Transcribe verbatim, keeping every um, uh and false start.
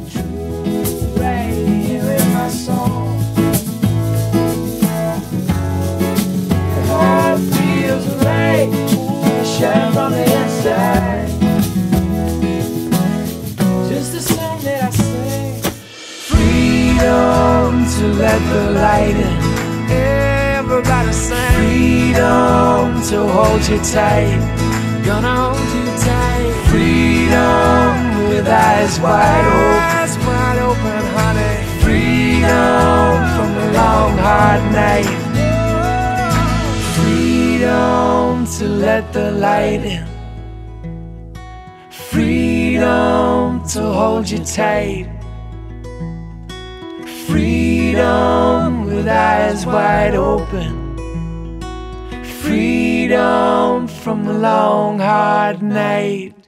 true right here in my soul. Your heart feels right, shine from the inside. Just the song that I sing. Freedom to let the light in. Everybody sing. Freedom to hold you tight. Gonna hold you tight. Freedom with eyes wide open. Eyes wide open, honey. Freedom from the long hard night. Freedom to let the light in. Freedom to hold you tight. Freedom with eyes wide open. Freedom from the long hard night.